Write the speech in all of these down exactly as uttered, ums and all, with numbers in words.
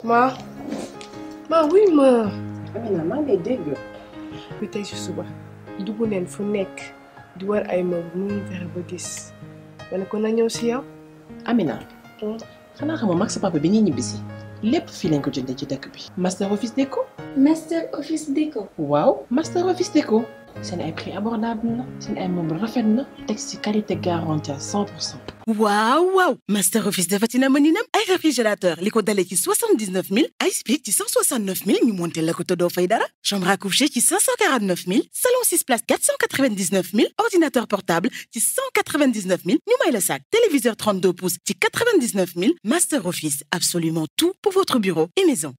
Ma ma oui ma. Amina maa ngi lay dégg. bi tey si suba dugg neen fu nekk di war ay ma bu mu fexe ba gis ma ne ko na ñëw si yow. Amina. xanaa xamoo mag sa papa bi ñuy ñibbisi lépp fii lañ ko jëndee ci dëkk bi. Master Office Déco. Master Office Déco. waaw Master Office Déco. seen ay prix abordable na seen ay meubles rafet na teg ci qualité garantie à cent pour cent. waaw waaw Master Office defatina mëninam ay réfrigérateur li ko dalee ci soixante-dix-neuf mille ay split ci cent soixante-neuf mille ñu monté la ko te doo fay dara chambre à coucher ci cinq cent quarante-neuf mille salon six places quatre cent quatre-vingt-dix-neuf mille ordinateur portable ci cent quatre-vingt-dix-neuf mille ñu may la sac téléviseur trente-deux pouces ci quatre-vingt-dix-neuf mille Master Office absolument tout pour votre bureau et maison.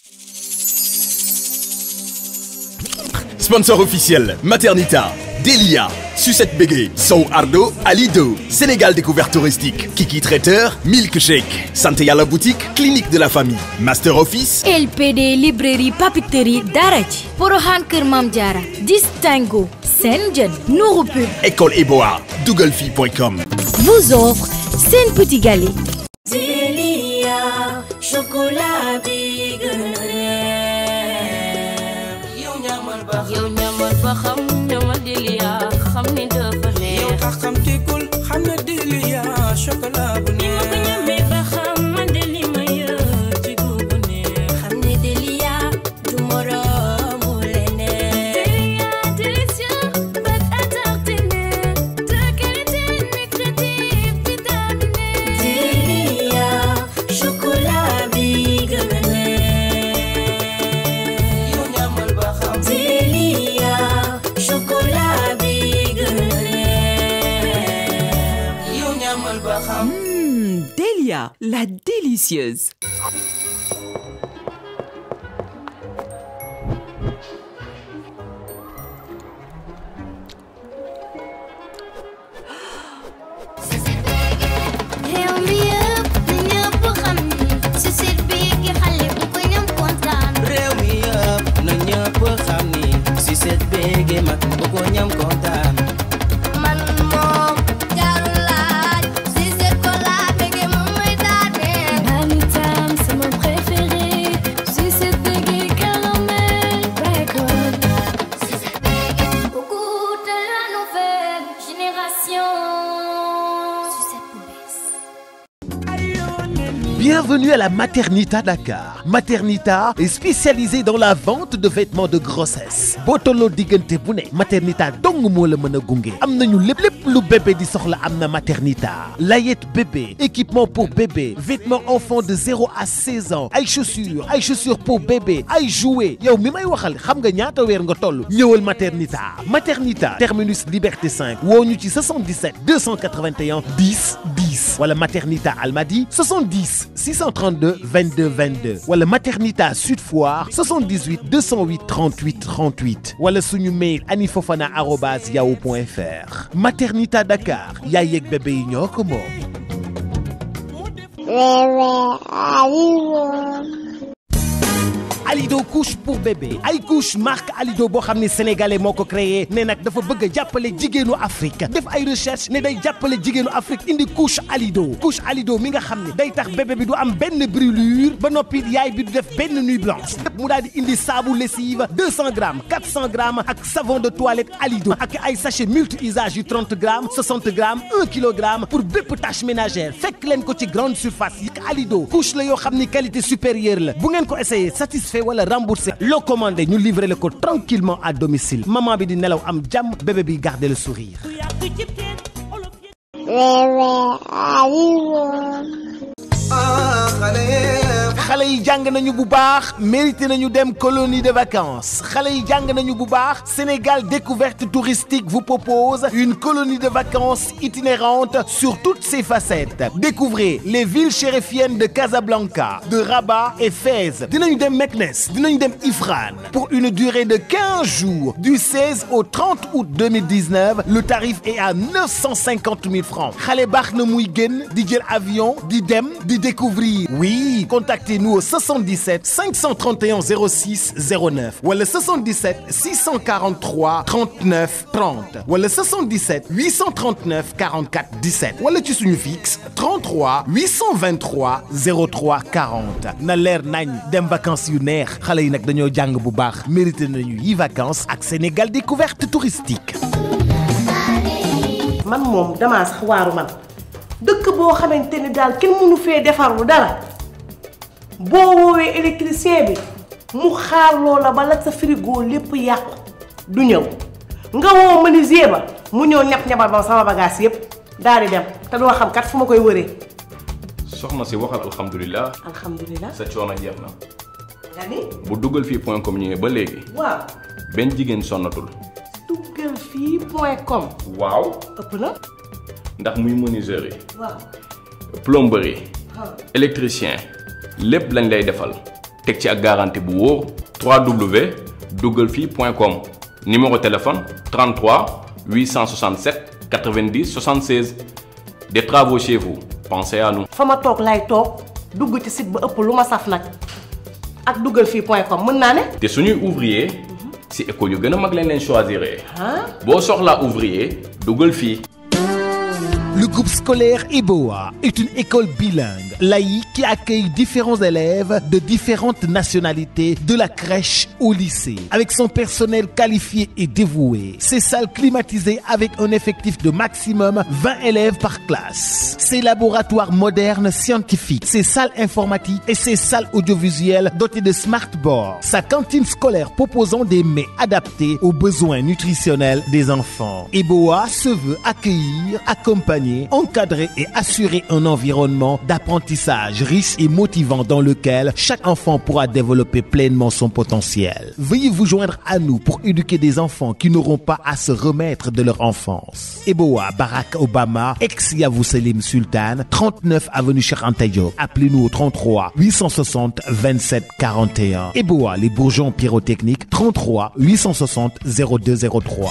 Sponsor officiel, Maternita, Delia, Sucette Bégué, Sow Ardo, Alido, Sénégal Découverte Touristique, Kiki Traiteur, Milkshake, Santé à la Boutique, Clinique de la Famille, Master Office, L P D Librairie Papeterie Daraji, Porohan Kër Mam Diara, Distingo, Senjen, Nourou Pub, École Eboa, dougalfi point com vous offre Sen Petit Galet. Delia, chocolat big. yow ñamal ba xam ñamal Delia xam ni dafa neex yow tax xam tikul xam na Delia chocolat bu neex ma ko ñamee ba xam man de li ma yër ci guubu neex xam ni Delia du moroomu leneen Delia délicieux but attartiné de qualité nutritive vitaminée Delia chocolat bi gën a neex yow ñamal ba xam Mmh, Delia, la délicieuse. Bienvenue à la Maternita Dakar. Maternita est spécialisée dans la vente de vêtements de grossesse. boo tolloo diggante bu ne Maternita dong moo la mën a gunge. am nañu lépp lépp lu bébé di soxla am na Maternita. layette bébé, équipement pour bébé, vêtements enfants de zéro à seize ans, ay chaussures, ay chaussures pour bébé, ay jouets. yow mi may waxal xam nga ñaata weer nga toll. ñëwal Maternita. Maternita terminus Liberté cinq woo ñu ci soixante-dix-sept deux cent quatre-vingt-un dix dix wala Maternita Almadies soixante-dix six cent trente-deux vingt-deux vingt-deux wala Maternita Sud Foire soixante-dix-huit deux cent huit trente-huit trente-huit wala suñu mail anifofana arobase yahoo point fr. Maternita Dakar yaay yeeg bébé yi ñoo ko moom. Alido couche pour bébé ay couche marque Alido boo xam ne sénégalais moo ko créé ne nag dafa bëgg a jàppale jigéenu Afrique def ay recherche ne day jàppale jigéenu Afrique indi couche Alido couche Alido mi nga xam ne day tax bébé bi du am benn brûlure ba noppi yaay bi du def benn nuit blanche lépp mu daal di indi saabu lessive deux cents grammes quatre cents grammes ak savon de toilette Alido ak ay sachet multi usage yu trente grammes soixante grammes un kilogramme pour bépp tâche ménagère fekk leen ko ci grande surface yi Alido couche la yoo xam ni qualité supérieure la bu ngeen ko essayé satisfait wala remboursé loo commandé ñu livré le ko tranquillement à domicile maman bi di nelaw am jàmm bébé bi garder le sourire. xale yi jàng nañu bu baax mérité nañu dem colonie de vacances xale yi jàng nañu bu baax Sénégal Découverte Touristique vous propose une colonie de vacances itinérante sur toutes ses facettes. Découvrez les villes chérifiennes de Casablanca, de Rabat et Fès. Dinañu dem Meknès, dinañu dem Ifrane pour une durée de quinze jours du seize au trente août deux mille dix-neuf. Le tarif est à neuf cent cinquante mille francs. Xale baax na muy génn di jël avion di dem di découvrir. Oui, contactez Appelez-nous au soixante-dix-sept cinq cent trente et un zéro six zéro neuf ou le soixante-dix-sept six cent quarante-trois trente-neuf trente ou le soixante-dix-sept huit cent trente-neuf quarante-quatre dix-sept ou le ci suñu fixe trente-trois huit cent vingt-trois zéro trois quarante. na leer nañ dem vacances yu neex xale yi nag dañoo jàng bu baax mérité nañu yi vacances ak Sénégal découverte touristique. man moom damaa sax waaru man dëkk boo xamante ni daal kenn mënu fee defarlu dara boo woowee électricien bi mu xaar loola ba la sa frigo lépp yàqu du ñëw nga woo menuisier ba mu ñëw ñap ñabal ba sama bagage yépp daal di dem te doo xam kat fu ma koy wëree. soxna si waxal alhamdulilah. alhamdulilah sa coono jeex na. nga ni. bu duggal fii point com ñëwee ba léegi. waaw. benn jigéen sonnatul. duggal fii point com. waaw. ëpp na. ndax muy menuiserie yi. waaw. plomberie. électricien. lépp lañ lay defal. teg ci ak garantie bu wóor. w w w point duggal fii point com. numéro téléphone trente-trois huit cent soixante-sept quatre-vingt-dix soixante-seize. des travaux chez vous. pensez à nous. fa ma toog lay toog dugg ci site ba ëpp lu ma saf nag ak duggal fii point com mën naa ne. te suñuy ouvrier. si école yu gën a mag lañ leen choisir. ah. boo soxlaa ouvrier duggal fii. Le groupe scolaire Eboa est une école bilingue, laïque, qui accueille différents élèves de différentes nationalités, de la crèche au lycée. Avec son personnel qualifié et dévoué, ses salles climatisées avec un effectif de maximum vingt élèves par classe, ses laboratoires modernes scientifiques, ses salles informatiques et ses salles audiovisuelles dotées de smartboards, sa cantine scolaire proposant des mets adaptés aux besoins nutritionnels des enfants. Eboa se veut accueillir, accompagner, encadrer et assurer un environnement d'apprentissage riche et motivant dans lequel chaque enfant pourra développer pleinement son potentiel. Veuillez vous joindre à nous pour éduquer des enfants qui n'auront pas à se remettre de leur enfance. Eboa, Barack Obama, ex-Yavuz Selim Sultan, trente-neuf avenue Cheikh Anta Diop. Appelez-nous au trente-trois huit cent soixante vingt-sept quarante et un. Eboa, les bourgeons pyrotechniques, trente-trois huit cent soixante zéro deux zéro trois.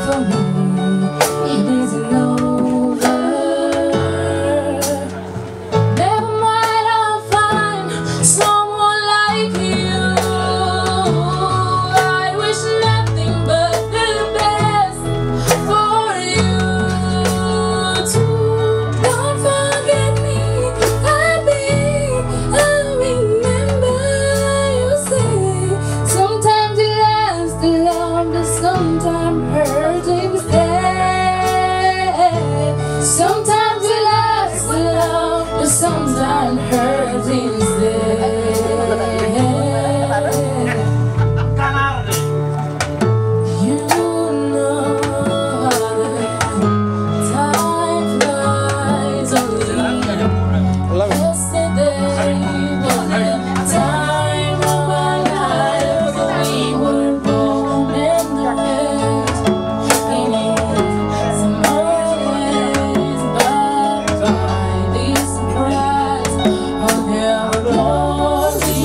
for me. It isn't over. Never mind, I'll find someone like you. I wish nothing but the best for you too. Don't forget me, I'll be, I'll remember you say. Sometimes it lasts the love, but sometimes hurts instead. Sometimes it lasts the love, but sometimes hurts instead. You know time flies away. Yesterday was the time of our lives. We were born in the race. In some ways, but by this surprise of your glory.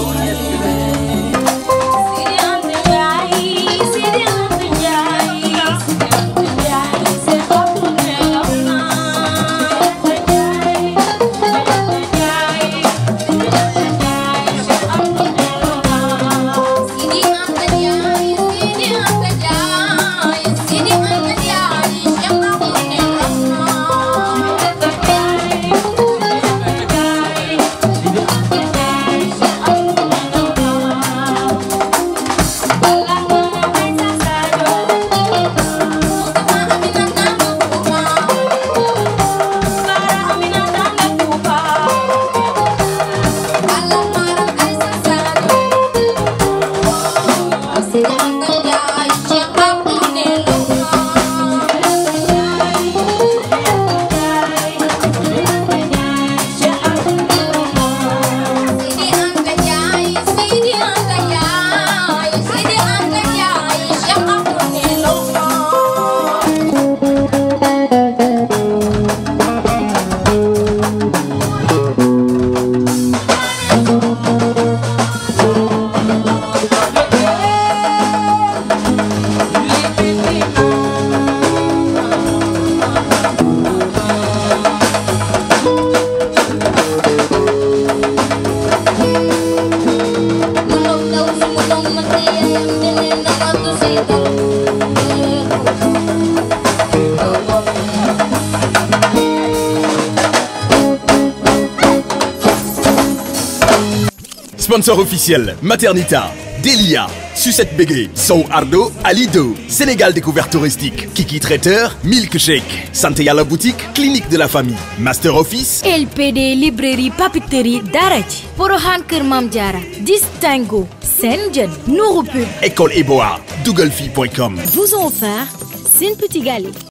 Sponsor officiel Maternita, Delia, Sucette Bégué, Sow Ardo, Alido, Sénégal Découverte Touristique, Kiki Traiteur, Milkshake, Santé Yalla Boutique, Clinique de la Famille, Master Office, L P D Librairie Papeterie Daraji, Porohan Kër Mam Diara, Distingo, Senjen, Nourou Pub, École Eboa, Dougalfi point com. vous ont offert Sen Petit Galé.